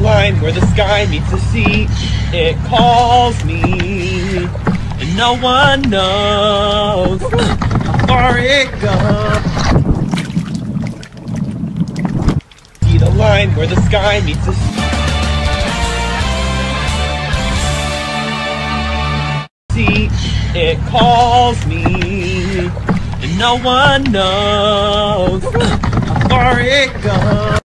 line where the sky meets the sea. It calls me, and no one knows how far it goes. See the line where the sky meets the sea. It calls me, and no one knows how far it goes.